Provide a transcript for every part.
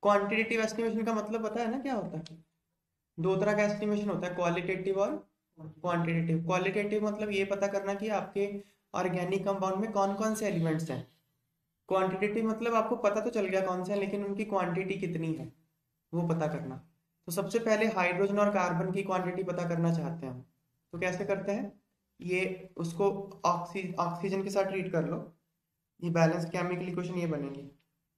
Quantitative estimation का मतलब पता है ना क्या होता है? दो तरह का एस्टिमेशन होता है, क्वालिटेटिव और क्वांटिटेटिव। क्वालिटेटिव मतलब ये पता करना कि आपके ऑर्गेनिक कंपाउंड में कौन कौन से एलिमेंट्स हैं। क्वांटिटेटिव मतलब आपको पता तो चल गया कौन से हैं, लेकिन उनकी क्वांटिटी कितनी है वो पता करना। तो सबसे पहले हाइड्रोजन और कार्बन की क्वांटिटी पता करना चाहते हैं हम, तो कैसे करते हैं? ये उसको ऑक्सीजन के साथ ट्रीट कर लो, ये बैलेंस्ड केमिकल इक्वेशन ये बनेगी।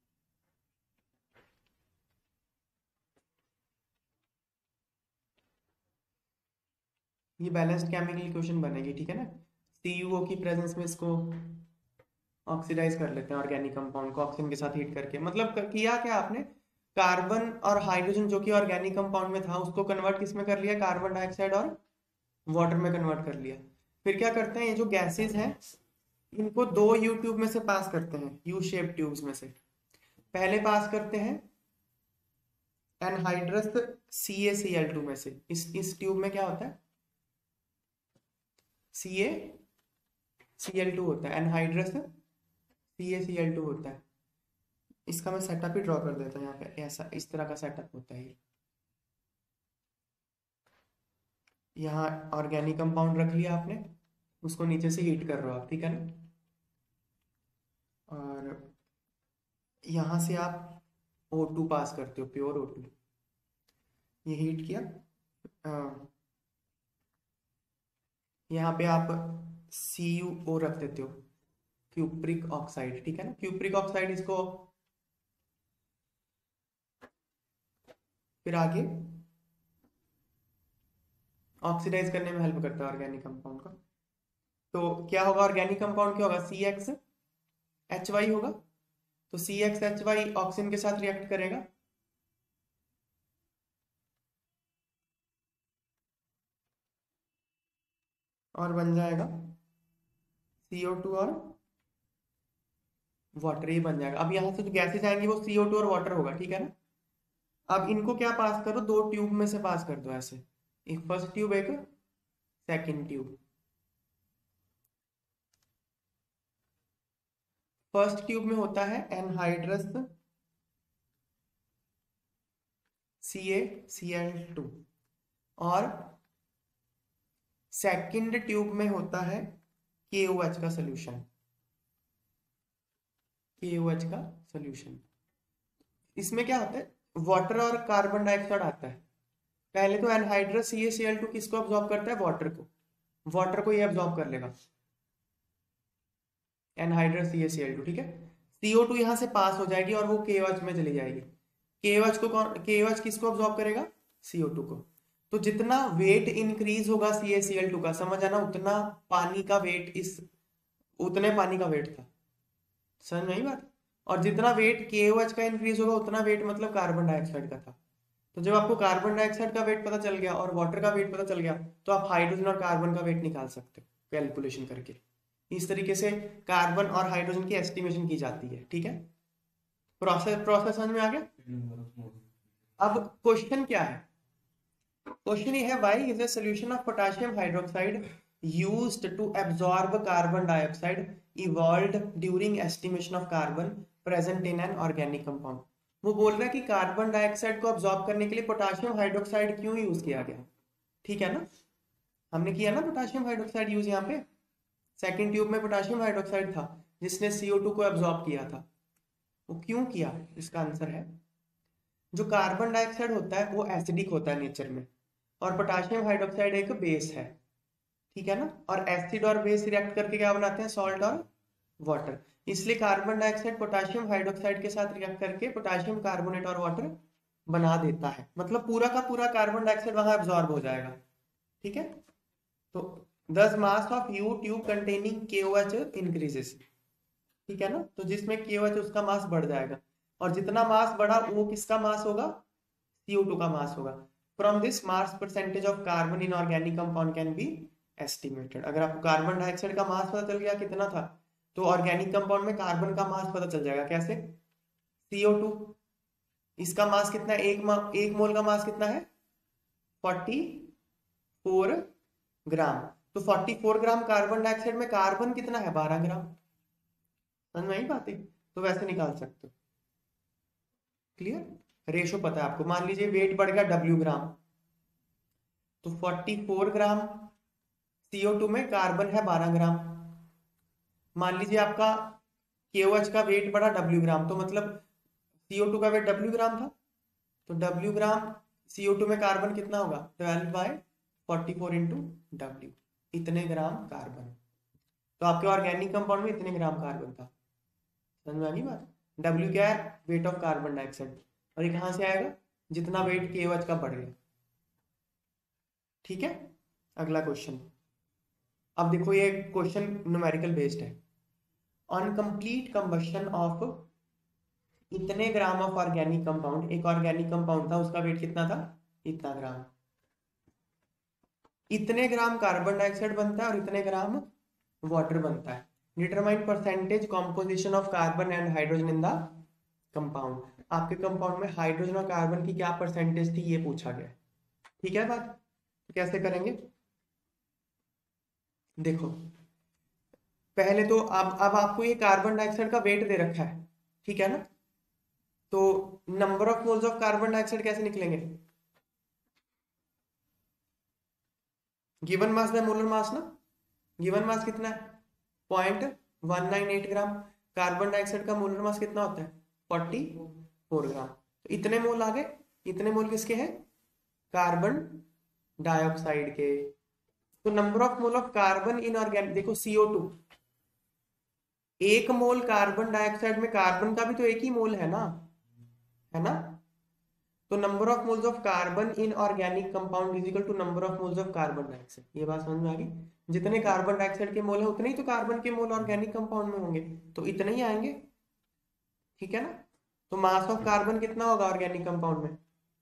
ये बैलेंस्ड केमिकल इक्वेशन बनेगी, ठीक है ना। CuO की प्रेजेंस में इसको ऑक्सीडाइज कर लेते हैं ऑर्गेनिक कंपाउंड को ऑक्सीजन के साथ हीट करके। मतलब किया क्या आपने? कार्बन और हाइड्रोजन जो कि ऑर्गेनिक कंपाउंड में था उसको कन्वर्ट किस में कर लिया? कार्बन डाइऑक्साइड और वाटर में कन्वर्ट कर लिया। फिर क्या करते हैं, ये जो गैसेज हैं इनको दो यू ट्यूब में से पास करते हैं, यू शेप ट्यूब्स में से। पहले पास करते हैं एनहाइड्रस CaCl2 में से। इस ट्यूब में क्या होता है? CaCl2 होता है, एनहाइड्रस CaCl2 होता है। इसका मैं सेटअप ही ड्रॉ कर देता हूँ यहाँ पे, ऐसा इस तरह का सेटअप होता है। यहाँ ऑर्गेनिक कंपाउंड रख लिया आपने, उसको नीचे से हीट कर रहे हो आप, ठीक है ना। और यहाँ से आप O2 पास करते हो, प्योर O2। ये हीट किया, यहाँ पे आप CuO रख देते हो, क्यूप्रिक ऑक्साइड, ठीक है ना। क्यूप्रिक ऑक्साइड इसको फिर आगे ऑक्सीडाइज करने में हेल्प करता है ऑर्गेनिक कंपाउंड का। तो क्या होगा ऑर्गेनिक कंपाउंड? क्या होगा? CXHY होगा। तो CXHY ऑक्सीजन के साथ रिएक्ट करेगा, और बन जाएगा CO2 और वाटर, ही बन जाएगा। अब यहाँ से जो गैसेज आएंगी वो CO2 और वाटर होगा, ठीक है ना। अब इनको क्या पास करो, दो ट्यूब में से पास कर दो ऐसे, एक फर्स्ट ट्यूब एक सेकंड ट्यूब। फर्स्ट ट्यूब में होता है एनहाइड्रस CaCl2, और सेकंड ट्यूब में होता है KOH का सोल्यूशन, KOH का सोल्यूशन। इसमें क्या होता है? वाटर और कार्बन डाइऑक्साइड आता है। पहले तो एनहाइड्रस CaCl2 किसको अब्सॉर्ब करता है? वाटर को। वाटर को ये अब्सॉर्ब कर लेगा, एनहाइड्रस CaCl2, ठीक है। CO2 यहां से पास हो जाएगी और वो KOH में चली जाएगी। KOH किसको अब्सॉर्ब करेगा? CO2 को। तो जितना वेट इंक्रीज होगा CaCl2 का, समझ आना, उतना पानी का वेट उतने पानी का वेट था, समझ में आई बात। और जितना वेट KOH का इंक्रीज होगा उतना वेट मतलब कार्बन डाइऑक्साइड का था। तो जब आपको कार्बन डाइऑक्साइड का वेट पता चल गया और वाटर का वेट पता चल गया, तो आप हाइड्रोजन और कार्बन का वेट निकाल सकते हो कैलकुलेशन करके। इस तरीके से कार्बन और हाइड्रोजन की एस्टिमेशन की जाती है, ठीक है। प्रोसेस समझ में आ गया। अब क्वेश्चन क्या है? क्वेश्चन ये है, why is the solution of potassium hydroxide used to absorb carbon dioxide evolved during estimation of carbon present in an organic compound. वो बोल रहा है कि कार्बन डाइऑक्साइड को अब्जॉर्ब करने के लिए पोटेशियम हाइड्रोक्साइड क्यों यूज किया गया, ठीक है ना। हमने किया ना पोटेशियम हाइड्रोक्साइड यूज यहाँ पे। सेकंड ट्यूब में पोटेशियम हाइड्रोक्साइड था जिसने CO2 को एब्जॉर्ब किया था। वो क्यों किया? इसका आंसर है, जो कार्बन डाइऑक्साइड होता है वो एसिडिक होता है नेचर में, और पोटेशियम हाइड्रोक्साइड एक बेस है, ठीक है ना। और एसिड और बेस रिएक्ट करके क्या बनाते हैं? सॉल्ट और वाटर। इसलिए कार्बन डाइऑक्साइड पोटेशियम हाइड्रोक्साइड के साथ रिएक्ट करके पोटेशियम कार्बोनेट और वाटर बना देता है। मतलब पूरा का पूरा कार्बन डाइऑक्साइड वहां एब्जॉर्ब हो जाएगा, ठीक है। तो दस mass of U tube containing KOH increases, ठीक है ना। तो जिसमें KOH उसका मास बढ़ जाएगा, और जितना मास बढ़ा वो किसका मास होगा? CO2 का मास होगा। From this mass percentage of carbon in organic compound can be estimated. अगर आपको कार्बन डाइऑक्साइड का मास पता चल गया कितना था, तो ऑर्गेनिक कंपाउंड में कार्बन का मास पता चल जाएगा। कैसे? CO2 इसका मास कितना है? एक मोल का मास कितना है? 44 ग्राम। तो 44 ग्राम कार्बन डाइऑक्साइड में कार्बन कितना है? 12 ग्राम। समझ में आई बात है? तो वैसे निकाल सकते हो। क्लियर? रेशो पता है आपको, मान लीजिए वेट बढ़ गया W ग्राम, तो 44 ग्राम CO2 में कार्बन है 12 ग्राम। मान लीजिए आपका KOH का वेट बढ़ा W ग्राम, तो मतलब CO2 का वेट W ग्राम था, तो W ग्राम CO2 में कार्बन कितना होगा, 12/44 इंटू W, इतने ग्राम कार्बन। तो आपके ऑर्गेनिक कंपाउंड में इतने ग्राम कार्बन था। समझ में आ गई बात? W क्या है, वेट ऑफ कार्बन डाइऑक्साइड, और ये कहां से आएगा, जितना वेट KOH का बढ़ गया। ठीक है, अगला क्वेश्चन। अब देखो ये क्वेश्चन न्यूमेरिकल बेस्ड है। ऑन कंप्लीट कंबशन ऑफ इतने ग्राम ऑफ ऑर्गेनिक कंपाउंड, एक ऑर्गेनिक कंपाउंड था उसका वेट कितना था, इतना ग्राम, इतने ग्राम कार्बन डाइऑक्साइड बनता है और इतने ग्राम वाटर बनता है। Determine percentage composition of carbon and hydrogen in the compound. आपके कंपाउंड में हाइड्रोजन और कार्बन की क्या परसेंटेज थी, ये पूछा गया। ठीक है बात, तो कैसे करेंगे, देखो पहले तो अब आपको ये कार्बन डाइऑक्साइड का वेट दे रखा है, ठीक है ना, तो number of moles of carbon dioxide कैसे निकलेंगे, given mass by molar mass ना। गिवन मास कितना है, 0.198 ग्राम। कार्बन डाइऑक्साइड का मोलर मास कितना होता है, 44 ग्राम। तो इतने मोल आ गए, इतने मोल किसके हैं, कार्बन डाइऑक्साइड के। तो number of mole of carbon in organic, देखो CO2, एक मोल कार्बन डाइऑक्साइड में कार्बन का भी तो एक ही मोल है ना, है ना। तो number of moles of carbon in organic compound is equal to number of moles of carbon dioxide. ये बात समझ में आ गई, जितने कार्बन डाइऑक्साइड के मोल है उतने ही तो कार्बन के मोल ऑर्गेनिक कंपाउंड में होंगे, तो इतने ही आएंगे। ठीक है ना, तो मास ऑफ कार्बन कितना होगा ऑर्गेनिक कंपाउंड में,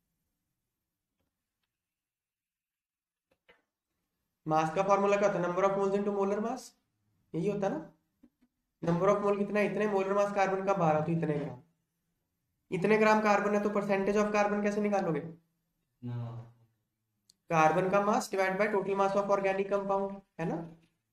मास का फॉर्मूला क्या होता है, number of moles into molar mass, यही होता है ना। नंबर ऑफ मोल कितना है, इतने, मोलर मास कार्बन का 12, तो इतने ग्राम। इतने ग्राम कार्बन है तो परसेंटेज ऑफ कार्बन कैसे निकालोगे, कार्बन का mass divide by total mass of organic compound, है ना।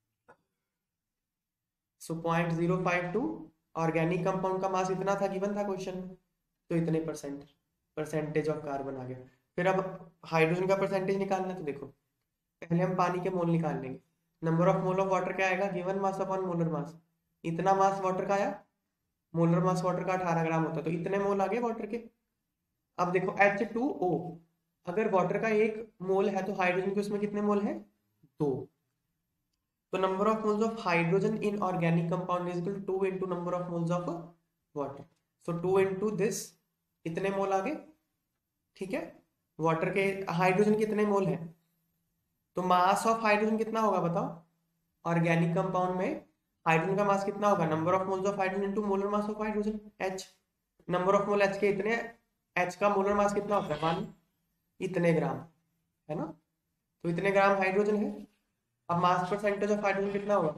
सो 0.052, ऑर्गेनिक कंपाउंड का मास इतना था, गिवन था क्वेश्चन में, तो इतने परसेंटेज ऑफ कार्बन आ गया। फिर अब हाइड्रोजन का परसेंटेज निकालना, तो देखो पहले हम पानी के मोल निकाल लेंगे। Number of mole of water क्या आएगा, given mass upon molar mass. इतना मास वाटर का आया, मोलर मास वाटर का 18 ग्राम होता है, तो इतने मोल आ गए वाटर के। अब देखो H2O, अगर वाटर का 1 मोल है तो हाइड्रोजन के उसमें कितने मोल है, 2। तो number of moles of hydrogen in organic compound is equal to 2 into number of moles of water. So 2 into this, इतने मोल आ गए। ठीक है, वाटर के, हाइड्रोजन कितने मोल है, तो मास ऑफ हाइड्रोजन कितना होगा बताओ, ऑर्गेनिक कंपाउंड में हाइड्रोजन का मास कितना होगा, number of moles of hydrogen into molar mass of hydrogen, H। Number of mole H के इतने, H का मोलर मास कितना होता है, 1, इतने ग्राम, है ना। तो इतने ग्राम हाइड्रोजन है। अब मास परसेंटेज ऑफ हाइड्रोजन कितना होगा,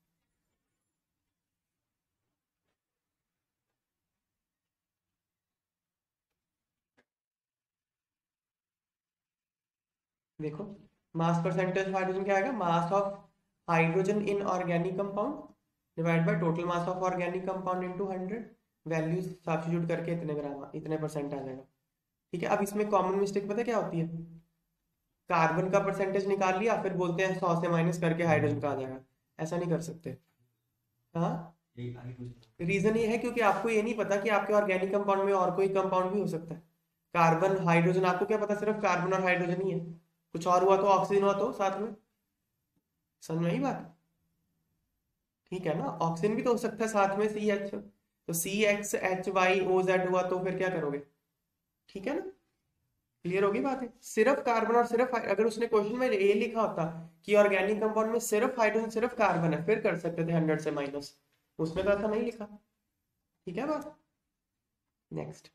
देखो मास परसेंटेज ऑफ हाइड्रोजन क्या आएगा, mass of hydrogen in organic compound divide by total mass of organic compound into 100, values substitute करके इतने ग्राम, इतने परसेंट आ जाएगा। ठीक है, अब इसमें कॉमन मिस्टेक पता है क्या होती है, कार्बन का परसेंटेज निकाल लिया, फिर बोलते हैं 100 से माइनस करके हाइड्रोजन का आ जाएगा। ऐसा नहीं कर सकते। हाँ, रीजन ये है क्योंकि आपको ये नहीं पता कि आपके ऑर्गेनिक कंपाउंड में और कोई कंपाउंड भी हो सकता है। कार्बन हाइड्रोजन, आपको क्या पता सिर्फ कार्बन और हाइड्रोजन ही है, कुछ और हुआ तो ऑक्सीजन हुआ तो साथ में। समझ में आई बात, ठीक है ना, ऑक्सीजन भी तो हो सकता है साथ में, CH, तो CXHYOZ हुआ तो फिर क्या करोगे। ठीक है ना, क्लियर होगी बात है। सिर्फ कार्बन और सिर्फ, अगर उसने क्वेश्चन में ये लिखा होता कि ऑर्गेनिक कंपाउंड में सिर्फ हाइड्रोजन सिर्फ कार्बन है, फिर कर सकते थे 100 से माइनस, उसमें तो ऐसा नहीं लिखा। ठीक है बात, next.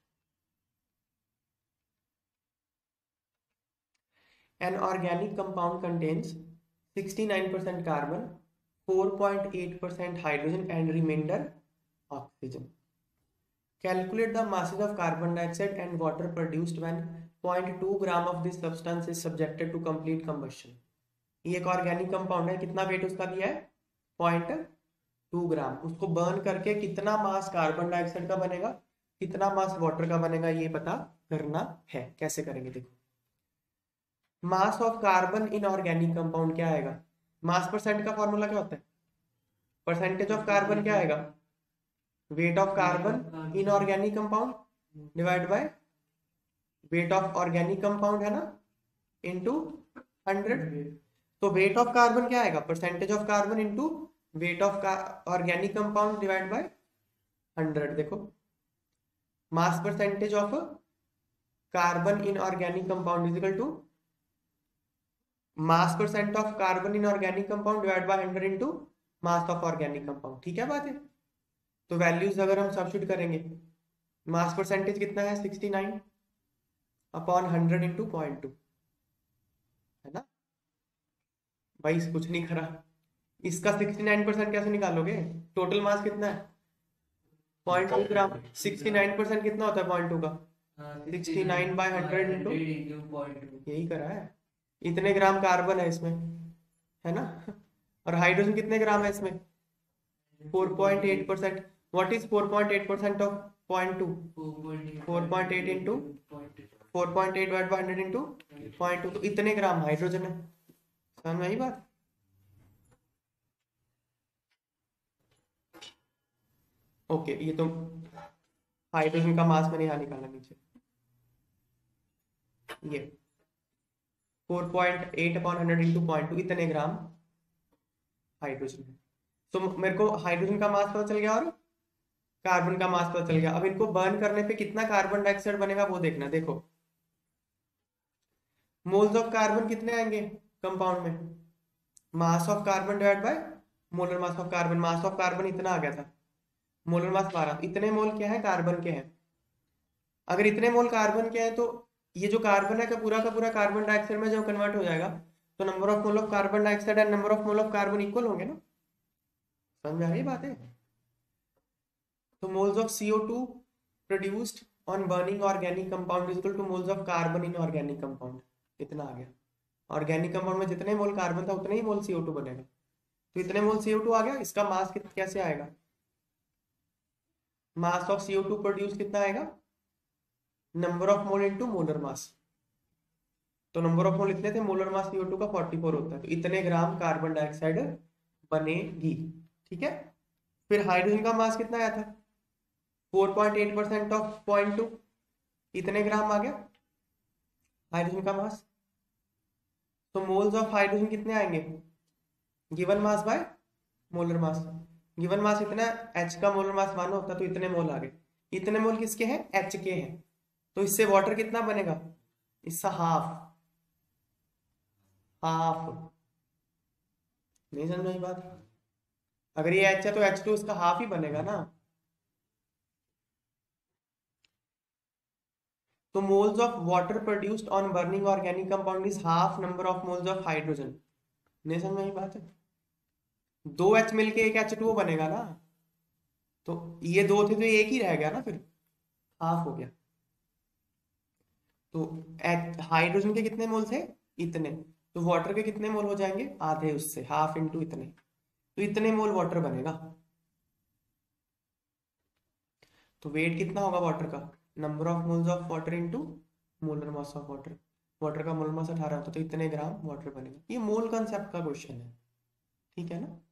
An organic compound contains 69% carbon, 4.8% hydrogen and remainder oxygen. Calculate the masses of carbon dioxide and water produced when 0.2 gram of this substance is subjected to complete combustion. ये एक ऑर्गेनिक कंपाउंड है, कितना wait उसका दिया है, 0.2 ग्राम। उसको burn करके कितना मास कार्बन डाइऑक्साइड का बनेगा, कितना मास वाटर का बनेगा ये पता करना है। कैसे करेंगे देखो, mass of carbon in organic compound क्या आएगा, मास परसेंट का फॉर्मूला क्या होता है, परसेंटेज ऑफ कार्बन क्या आएगा, weight of carbon in organic compound divide by weight of organic compound है ना, इनटू 100। तो वेट ऑफ कार्बन क्या आएगा, percentage of carbon into weight of organic compound divide by 100। देखो mass percentage of carbon in organic compound is equal to mass percent of carbon in organic compound divide by 100 into mass of organic compound. ठीक है बात है। तो values अगर हम substitute करेंगे, mass percentage कितना है 69 अपॉन 100 इंटू 0.2 है ना भाई, कुछ नहीं करा। इसका 69% कैसे निकालोगे, टोटल मास कितना है 0.2 ग्राम, 69% कितना होता है 0.2 का, 69 बाय 100 इंटू, यही करा है। इतने ग्राम कार्बन है इसमें है ना, और हाइड्रोजन कितने ग्राम है इसमें 4.8%। What is 4.8% of 0.2, 4.8 into 4.8 divide by 100 into 0.2, तो इतने ग्राम हाइड्रोजन है। समझ में आई बात। ओके ये तो हाइड्रोजन का मास मैंने यहाँ निकाला नीचे, ये 4.8 अपॉन 100 इंटू 0.2 इतने ग्राम हाइड्रोजन है। तो मेरे को हाइड्रोजन का मास पता चल गया और कार्बन का मास पता चल गया। अब इनको बर्न करने पे कितना कार्बन डाइऑक्साइड बनेगा वो देखना। देखो मोल्स ऑफ कार्बन कितने आएंगे कंपाउंड में, mass of carbon divide by molar mass of carbon. Mass of carbon इतना आ गया था, मोलर मास 12, इतने मोल क्या है कार्बन के हैं। अगर इतने मोल कार्बन के हैं तो ये जो कार्बन है का पूरा कार्बन डाइऑक्साइड में जब कन्वर्ट हो जाएगा तो number of mole of carbon dioxide and number of mole of carbon equal होंगे ना। समझ आ रही बात है। तो moles of CO2 produced on burning organic compound is equal to moles of carbon in organic compound. इतना आ गया। ऑर्गेनिक कंपाउंड में जितने मोल कार्बन था उतने ही मोल CO2 बनेगा। तो इतने मोल CO2 आ गया। इसका मास कैसे आएगा, मास ऑफ CO2 प्रोड्यूस कितना आएगा, number of mole into molar mass. तो नंबर ऑफ मोल इतने थे, मोलर मास CO2 का 44 होता है, तो इतने ग्राम कार्बन डाइऑक्साइड बनेगी। ठीक है। फिर हाइड्रोजन का मास कितना आया था 4.8% ऑफ 0.2, इतने ग्राम आ गया हाइड्रोजन का मास। तो मोल्स ऑफ हाइड्रोजन कितने आएंगे, given mass by molar mass. Given mass इतना, H का मोलर मास 1 होता तो इतने मोल आ गए। इतने मोल किसके हैं, H के हैं। तो इससे वाटर कितना बनेगा, इसका हाफ। नहीं समझ में बात। अगर ये H है तो H2 इसका हाफ ही बनेगा ना। तो moles of water produced on burning organic compound is half number of moles of hydrogen. नहीं समझ में बात है। 2H मिलके एक H2O बनेगा ना, तो ये दो थे तो एक ही रह गया ना, फिर हाफ हो गया। तो हाइड्रोजन के कितने मोल थे, इतने। तो वाटर के कितने मोल हो जाएंगे, आधे उससे, हाफ इंटू इतने। तो इतने मोल वाटर बनेगा। तो वेट कितना होगा वाटर का, number of moles of water into molar mass of water. Water का मोलर मास 18 होता है तो इतने ग्राम वाटर बनेगा। ये मोल कंसेप्ट का क्वेश्चन है। ठीक है ना।